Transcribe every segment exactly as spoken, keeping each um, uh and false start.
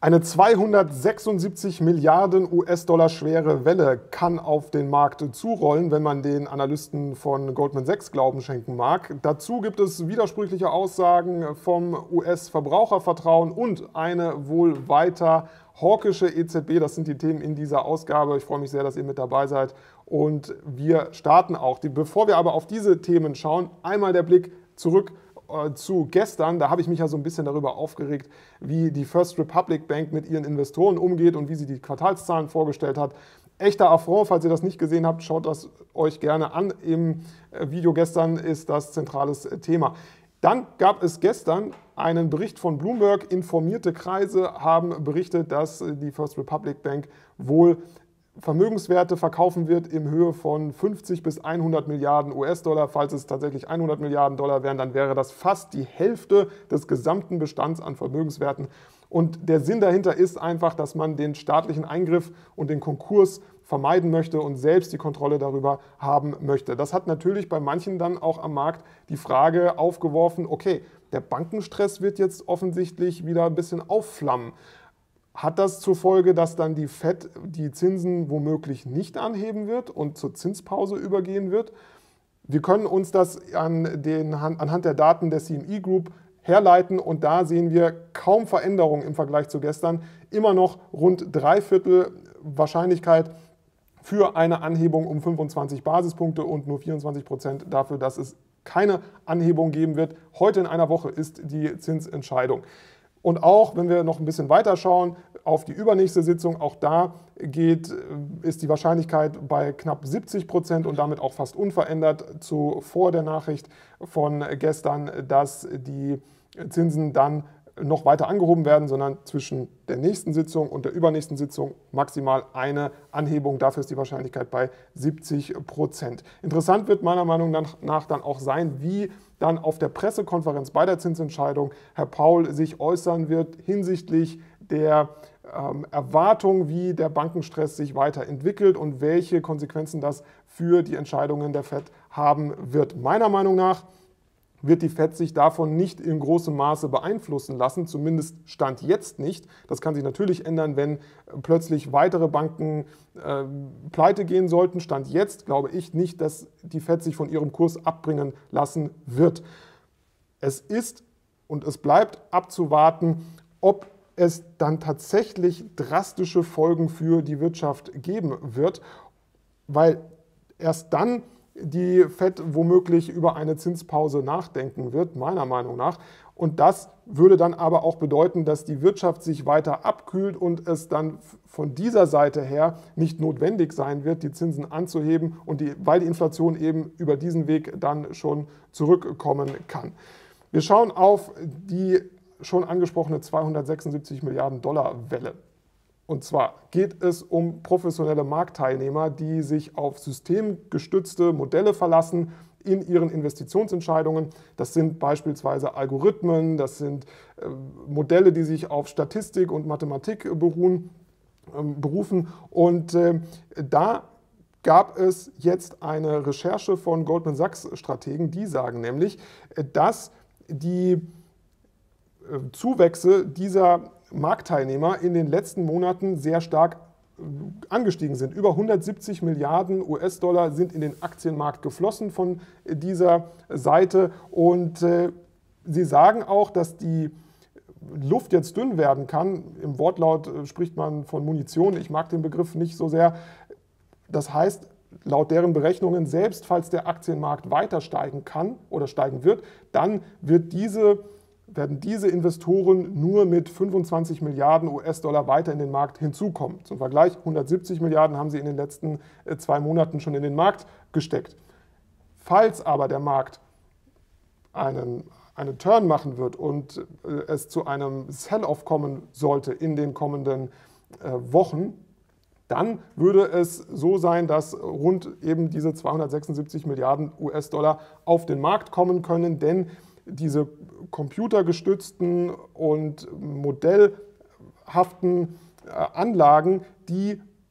Eine zweihundertsechsundsiebzig Milliarden US-Dollar schwere Welle kann auf den Markt zurollen, wenn man den Analysten von Goldman Sachs Glauben schenken mag. Dazu gibt es widersprüchliche Aussagen vom U S-Verbrauchervertrauen und eine wohl weiter hawkische E Z B. Das sind die Themen in dieser Ausgabe. Ich freue mich sehr, dass ihr mit dabei seid und wir starten auch. Bevor wir aber auf diese Themen schauen, einmal der Blick zurück zu gestern. Da habe ich mich ja so ein bisschen darüber aufgeregt, wie die First Republic Bank mit ihren Investoren umgeht und wie sie die Quartalszahlen vorgestellt hat. Echter Affront, falls ihr das nicht gesehen habt, schaut das euch gerne an. Im Video gestern ist das zentrales Thema. Dann gab es gestern einen Bericht von Bloomberg. Informierte Kreise haben berichtet, dass die First Republic Bank wohl Vermögenswerte verkaufen wird in Höhe von fünfzig bis hundert Milliarden US-Dollar. Falls es tatsächlich hundert Milliarden Dollar wären, dann wäre das fast die Hälfte des gesamten Bestands an Vermögenswerten. Und der Sinn dahinter ist einfach, dass man den staatlichen Eingriff und den Konkurs vermeiden möchte und selbst die Kontrolle darüber haben möchte. Das hat natürlich bei manchen dann auch am Markt die Frage aufgeworfen, okay, der Bankenstress wird jetzt offensichtlich wieder ein bisschen aufflammen. Hat das zur Folge, dass dann die Fed die Zinsen womöglich nicht anheben wird und zur Zinspause übergehen wird? Wir können uns das an den, anhand der Daten der C M E Group herleiten und da sehen wir kaum Veränderungen im Vergleich zu gestern. Immer noch rund drei Viertel Wahrscheinlichkeit für eine Anhebung um fünfundzwanzig Basispunkte und nur vierundzwanzig Prozent dafür, dass es keine Anhebung geben wird. Heute in einer Woche ist die Zinsentscheidung. Und auch, wenn wir noch ein bisschen weiter schauen, auf die übernächste Sitzung, auch da geht, ist die Wahrscheinlichkeit bei knapp siebzig Prozent und damit auch fast unverändert zu vor der Nachricht von gestern, dass die Zinsen dann noch weiter angehoben werden, sondern zwischen der nächsten Sitzung und der übernächsten Sitzung maximal eine Anhebung. Dafür ist die Wahrscheinlichkeit bei siebzig Prozent. Interessant wird meiner Meinung nach dann auch sein, wie dann auf der Pressekonferenz bei der Zinsentscheidung Herr Powell sich äußern wird hinsichtlich der ähm, Erwartung, wie der Bankenstress sich weiterentwickelt und welche Konsequenzen das für die Entscheidungen der Fed haben wird. Meiner Meinung nach wird die Fed sich davon nicht in großem Maße beeinflussen lassen, zumindest Stand jetzt nicht. Das kann sich natürlich ändern, wenn plötzlich weitere Banken äh, pleite gehen sollten. Stand jetzt glaube ich nicht, dass die Fed sich von ihrem Kurs abbringen lassen wird. Es ist und es bleibt abzuwarten, ob es dann tatsächlich drastische Folgen für die Wirtschaft geben wird, weil erst dann die Fed womöglich über eine Zinspause nachdenken wird, meiner Meinung nach. Und das würde dann aber auch bedeuten, dass die Wirtschaft sich weiter abkühlt und es dann von dieser Seite her nicht notwendig sein wird, die Zinsen anzuheben, und die, weil die Inflation eben über diesen Weg dann schon zurückkommen kann. Wir schauen auf die schon angesprochene zweihundertsechsundsiebzig Milliarden Dollar Welle. Und zwar geht es um professionelle Marktteilnehmer, die sich auf systemgestützte Modelle verlassen in ihren Investitionsentscheidungen. Das sind beispielsweise Algorithmen, das sind äh, Modelle, die sich auf Statistik und Mathematik beruhen, äh, berufen. Und äh, da gab es jetzt eine Recherche von Goldman Sachs Strategen, die sagen nämlich, dass die Zuwächse dieser Marktteilnehmer in den letzten Monaten sehr stark angestiegen sind. Über hundertsiebzig Milliarden US-Dollar sind in den Aktienmarkt geflossen von dieser Seite. Und äh, sie sagen auch, dass die Luft jetzt dünn werden kann. Im Wortlaut äh, spricht man von Munition. Ich mag den Begriff nicht so sehr. Das heißt, laut deren Berechnungen, selbst falls der Aktienmarkt weiter steigen kann oder steigen wird, dann wird diese werden diese Investoren nur mit fünfundzwanzig Milliarden US-Dollar weiter in den Markt hinzukommen. Zum Vergleich, hundertsiebzig Milliarden haben sie in den letzten zwei Monaten schon in den Markt gesteckt. Falls aber der Markt einen, einen Turn machen wird und es zu einem Sell-off kommen sollte in den kommenden Wochen, dann würde es so sein, dass rund eben diese zweihundertsechsundsiebzig Milliarden US-Dollar auf den Markt kommen können, denn diese computergestützten und modellhaften Anlagen, die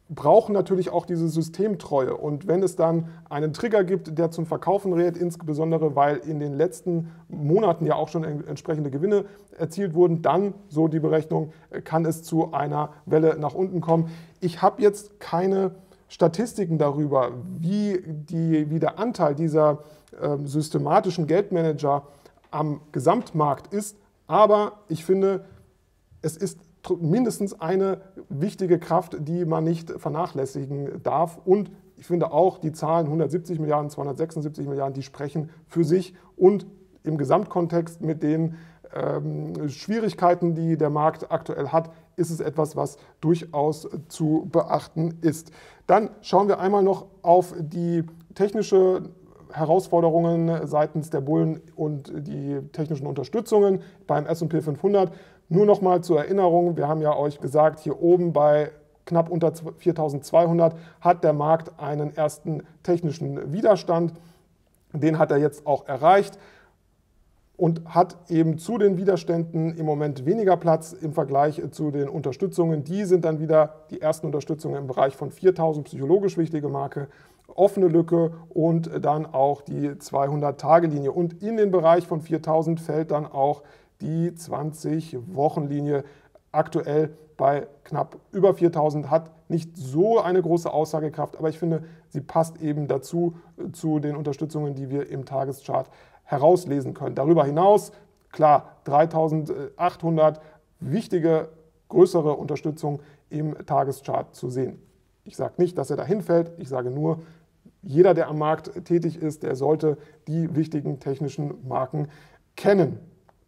brauchen natürlich auch diese Systemtreue. Und wenn es dann einen Trigger gibt, der zum Verkaufen rät, insbesondere weil in den letzten Monaten ja auch schon entsprechende Gewinne erzielt wurden, dann, so die Berechnung, kann es zu einer Welle nach unten kommen. Ich habe jetzt keine Statistiken darüber, wie, die, wie der Anteil dieser äh, systematischen Geldmanager am Gesamtmarkt ist, aber ich finde, es ist mindestens eine wichtige Kraft, die man nicht vernachlässigen darf. Und ich finde auch, die Zahlen hundertsiebzig Milliarden, zweihundertsechsundsiebzig Milliarden, die sprechen für sich. Und im Gesamtkontext mit den ähm, Schwierigkeiten, die der Markt aktuell hat, ist es etwas, was durchaus zu beachten ist. Dann schauen wir einmal noch auf die technische Herausforderungen seitens der Bullen und die technischen Unterstützungen beim S und P fünfhundert. Nur noch mal zur Erinnerung, wir haben ja euch gesagt, hier oben bei knapp unter viertausendzweihundert hat der Markt einen ersten technischen Widerstand. Den hat er jetzt auch erreicht und hat eben zu den Widerständen im Moment weniger Platz im Vergleich zu den Unterstützungen. Die sind dann wieder die ersten Unterstützungen im Bereich von viertausend, psychologisch wichtige Marke, offene Lücke und dann auch die zweihundert-Tage-Linie. Und in den Bereich von viertausend fällt dann auch die zwanzig-Wochen-Linie, aktuell bei knapp über viertausend, hat nicht so eine große Aussagekraft, aber ich finde, sie passt eben dazu, zu den Unterstützungen, die wir im Tageschart herauslesen können. Darüber hinaus, klar, dreitausendachthundert, wichtige, größere Unterstützung im Tageschart zu sehen. Ich sage nicht, dass er dahin fällt, ich sage nur, jeder, der am Markt tätig ist, der sollte die wichtigen technischen Marken kennen.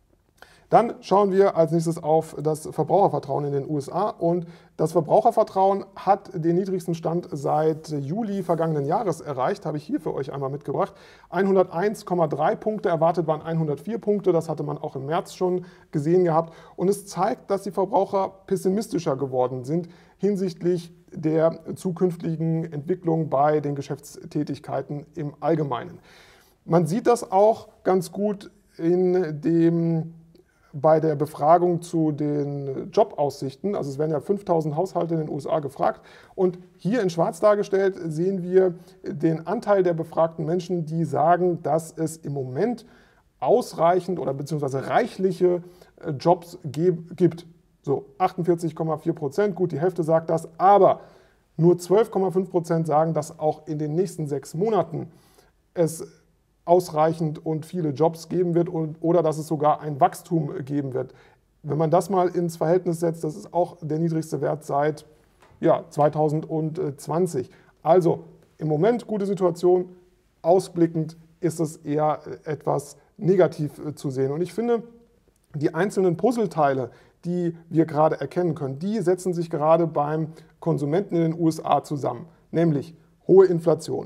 Dann schauen wir als nächstes auf das Verbrauchervertrauen in den U S A. Und das Verbrauchervertrauen hat den niedrigsten Stand seit Juli vergangenen Jahres erreicht, habe ich hier für euch einmal mitgebracht. hunderteins Komma drei Punkte, erwartet waren hundertvier Punkte, das hatte man auch im März schon gesehen gehabt. Und es zeigt, dass die Verbraucher pessimistischer geworden sind hinsichtlich der zukünftigen Entwicklung bei den Geschäftstätigkeiten im Allgemeinen. Man sieht das auch ganz gut in dem bei der Befragung zu den Jobaussichten. Also es werden ja fünftausend Haushalte in den U S A gefragt. Und hier in schwarz dargestellt sehen wir den Anteil der befragten Menschen, die sagen, dass es im Moment ausreichend oder beziehungsweise reichliche Jobs gibt. So achtundvierzig Komma vier Prozent, gut, die Hälfte sagt das, aber nur zwölf Komma fünf Prozent sagen, dass auch in den nächsten sechs Monaten es ausreichend und viele Jobs geben wird und, oder dass es sogar ein Wachstum geben wird. Wenn man das mal ins Verhältnis setzt, das ist auch der niedrigste Wert seit ja, zweitausendzwanzig. Also im Moment gute Situation, ausblickend ist es eher etwas negativ zu sehen. Und ich finde, die einzelnen Puzzleteile, die wir gerade erkennen können, die setzen sich gerade beim Konsumenten in den U S A zusammen, nämlich hohe Inflation,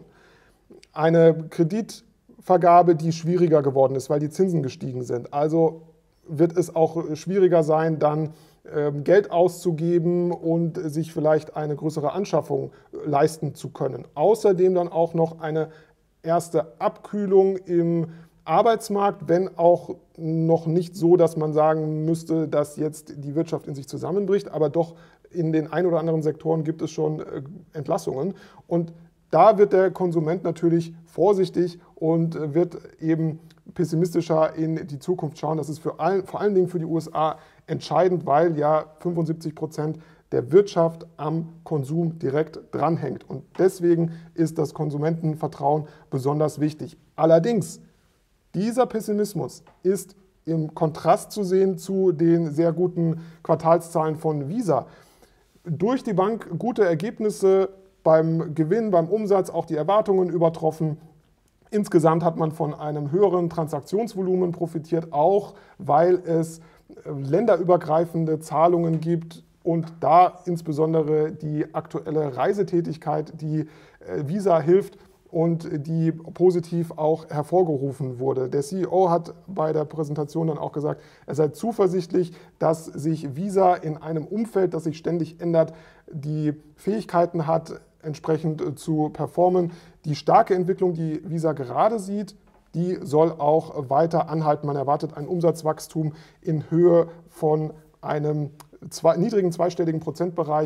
eine Kreditvergabe, die schwieriger geworden ist, weil die Zinsen gestiegen sind. Also wird es auch schwieriger sein, dann ähm, Geld auszugeben und sich vielleicht eine größere Anschaffung leisten zu können. Außerdem dann auch noch eine erste Abkühlung im Arbeitsmarkt, wenn auch noch nicht so, dass man sagen müsste, dass jetzt die Wirtschaft in sich zusammenbricht, aber doch in den ein oder anderen Sektoren gibt es schon Entlassungen. Und da wird der Konsument natürlich vorsichtig und wird eben pessimistischer in die Zukunft schauen. Das ist für allen, vor allen Dingen für die U S A entscheidend, weil ja fünfundsiebzig Prozent der Wirtschaft am Konsum direkt dranhängt. Und deswegen ist das Konsumentenvertrauen besonders wichtig. Allerdings, dieser Pessimismus ist im Kontrast zu sehen zu den sehr guten Quartalszahlen von Visa. Durch die Bank gute Ergebnisse beim Gewinn, beim Umsatz, auch die Erwartungen übertroffen. Insgesamt hat man von einem höheren Transaktionsvolumen profitiert, auch weil es länderübergreifende Zahlungen gibt und da insbesondere die aktuelle Reisetätigkeit, die Visa hilft und die positiv auch hervorgerufen wurde. Der C E O hat bei der Präsentation dann auch gesagt, er sei zuversichtlich, dass sich Visa in einem Umfeld, das sich ständig ändert, die Fähigkeiten hat, entsprechend zu performen. Die starke Entwicklung, die Visa gerade sieht, die soll auch weiter anhalten. Man erwartet ein Umsatzwachstum in Höhe von einem zwei, niedrigen zweistelligen Prozentbereich.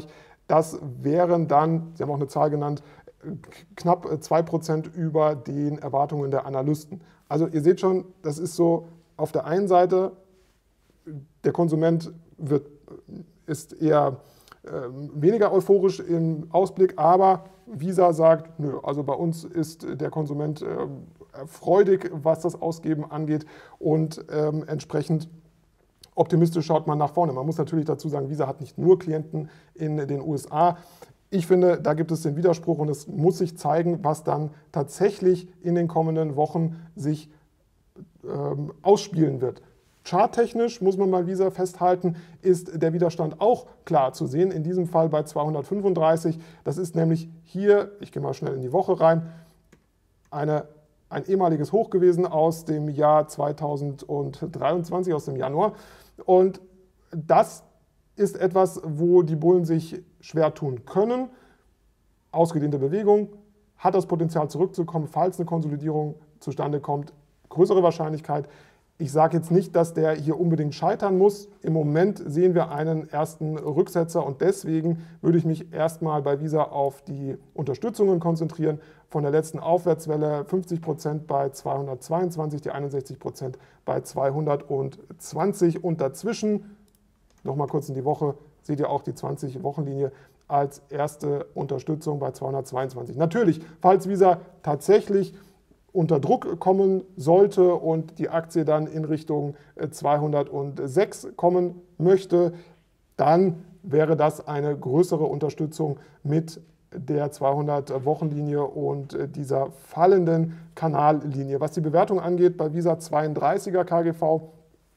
Das wären dann, Sie haben auch eine Zahl genannt, knapp zwei Prozent über den Erwartungen der Analysten. Also ihr seht schon, das ist so, auf der einen Seite, der Konsument wird, ist eher äh, weniger euphorisch im Ausblick, aber Visa sagt, nö, also bei uns ist der Konsument äh, freudig, was das Ausgeben angeht und ähm, entsprechend optimistisch schaut man nach vorne. Man muss natürlich dazu sagen, Visa hat nicht nur Klienten in den U S A. Ich finde, da gibt es den Widerspruch und es muss sich zeigen, was dann tatsächlich in den kommenden Wochen sich ähm, ausspielen wird. Charttechnisch muss man bei Visa festhalten, ist der Widerstand auch klar zu sehen, in diesem Fall bei zweihundertfünfunddreißig. Das ist nämlich hier, ich gehe mal schnell in die Woche rein, eine, ein ehemaliges Hoch gewesen aus dem Jahr zweitausenddreiundzwanzig, aus dem Januar. Und das ist etwas, wo die Bullen sich schwer tun können. Ausgedehnte Bewegung, hat das Potenzial zurückzukommen, falls eine Konsolidierung zustande kommt. Größere Wahrscheinlichkeit. Ich sage jetzt nicht, dass der hier unbedingt scheitern muss. Im Moment sehen wir einen ersten Rücksetzer und deswegen würde ich mich erstmal bei Visa auf die Unterstützungen konzentrieren. Von der letzten Aufwärtswelle fünfzig Prozent bei zweihundertzweiundzwanzig, die einundsechzig Prozent bei zweihundertzwanzig und dazwischen, nochmal kurz in die Woche, seht ihr auch die zwanzig-Wochen-Linie als erste Unterstützung bei zweihundertzweiundzwanzig. Natürlich, falls Visa tatsächlich unter Druck kommen sollte und die Aktie dann in Richtung zweihundertsechs kommen möchte, dann wäre das eine größere Unterstützung mit der zweihundert-Wochen-Linie und dieser fallenden Kanallinie. Was die Bewertung angeht, bei Visa zweiunddreißiger K G V,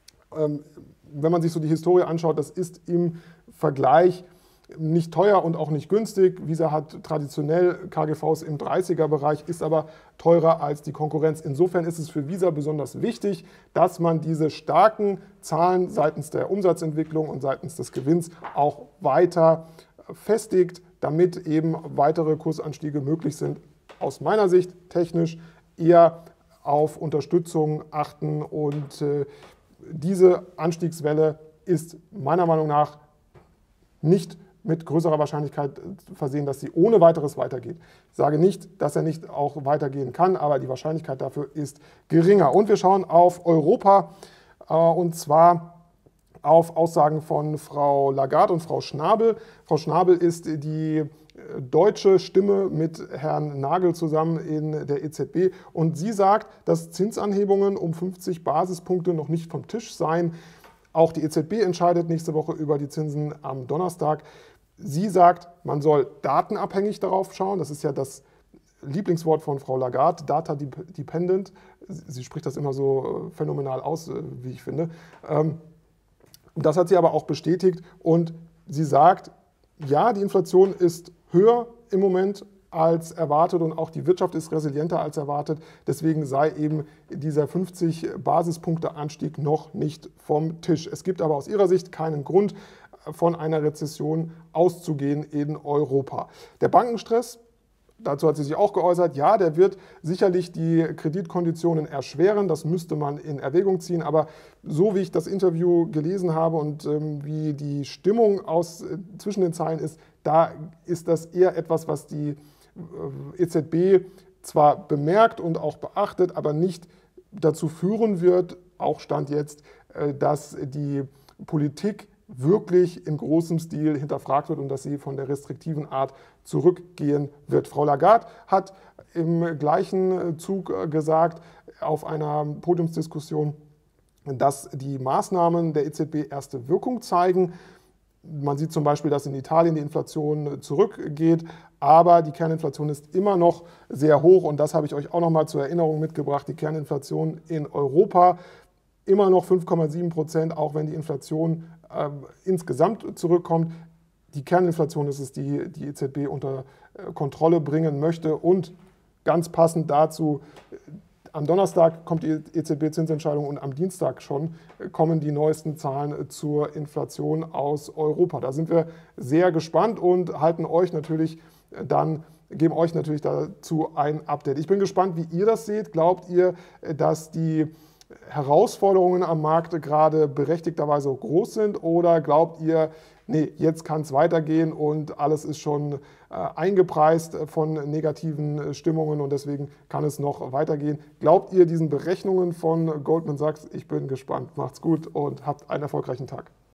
wenn man sich so die Historie anschaut, das ist im Vergleich nicht teuer und auch nicht günstig. Visa hat traditionell K G Vs im dreißiger-Bereich, ist aber teurer als die Konkurrenz. Insofern ist es für Visa besonders wichtig, dass man diese starken Zahlen seitens der Umsatzentwicklung und seitens des Gewinns auch weiter festigt, damit eben weitere Kursanstiege möglich sind. Aus meiner Sicht technisch eher auf Unterstützung achten und äh, diese Anstiegswelle ist meiner Meinung nach nicht mit größerer Wahrscheinlichkeit versehen, dass sie ohne weiteres weitergeht. Ich sage nicht, dass er nicht auch weitergehen kann, aber die Wahrscheinlichkeit dafür ist geringer. Und wir schauen auf Europa äh, und zwar auf Aussagen von Frau Lagarde und Frau Schnabel. Frau Schnabel ist die deutsche Stimme mit Herrn Nagel zusammen in der E Z B und sie sagt, dass Zinsanhebungen um fünfzig Basispunkte noch nicht vom Tisch seien. Auch die E Z B entscheidet nächste Woche über die Zinsen am Donnerstag. Sie sagt, man soll datenabhängig darauf schauen. Das ist ja das Lieblingswort von Frau Lagarde, Data Dependent. Sie spricht das immer so phänomenal aus, wie ich finde. Das hat sie aber auch bestätigt und sie sagt, ja, die Inflation ist höher im Moment als erwartet und auch die Wirtschaft ist resilienter als erwartet. Deswegen sei eben dieser fünfzig Basispunkte Anstieg noch nicht vom Tisch. Es gibt aber aus ihrer Sicht keinen Grund, von einer Rezession auszugehen in Europa. Der Bankenstress, dazu hat sie sich auch geäußert, ja, der wird sicherlich die Kreditkonditionen erschweren, das müsste man in Erwägung ziehen, aber so wie ich das Interview gelesen habe und ähm, wie die Stimmung aus, äh, zwischen den Zeilen ist, da ist das eher etwas, was die äh, E Z B zwar bemerkt und auch beachtet, aber nicht dazu führen wird, auch Stand jetzt, äh, dass die Politik wirklich in großem Stil hinterfragt wird und dass sie von der restriktiven Art zurückgehen wird. Frau Lagarde hat im gleichen Zug gesagt auf einer Podiumsdiskussion, dass die Maßnahmen der E Z B erste Wirkung zeigen. Man sieht zum Beispiel, dass in Italien die Inflation zurückgeht, aber die Kerninflation ist immer noch sehr hoch und das habe ich euch auch noch mal zur Erinnerung mitgebracht. Die Kerninflation in Europa immer noch fünf Komma sieben Prozent, auch wenn die Inflation äh, insgesamt zurückkommt. Die Kerninflation ist es, die die E Z B unter äh, Kontrolle bringen möchte. Und ganz passend dazu, äh, am Donnerstag kommt die E Z B-Zinsentscheidung und am Dienstag schon äh, kommen die neuesten Zahlen äh, zur Inflation aus Europa. Da sind wir sehr gespannt und halten euch natürlich äh, dann geben euch natürlich dazu ein Update. Ich bin gespannt, wie ihr das seht. Glaubt ihr, dass die Herausforderungen am Markt gerade berechtigterweise groß sind? Oder glaubt ihr, nee, jetzt kann es weitergehen und alles ist schon äh, eingepreist von negativen Stimmungen und deswegen kann es noch weitergehen? Glaubt ihr diesen Berechnungen von Goldman Sachs? Ich bin gespannt. Macht's gut und habt einen erfolgreichen Tag.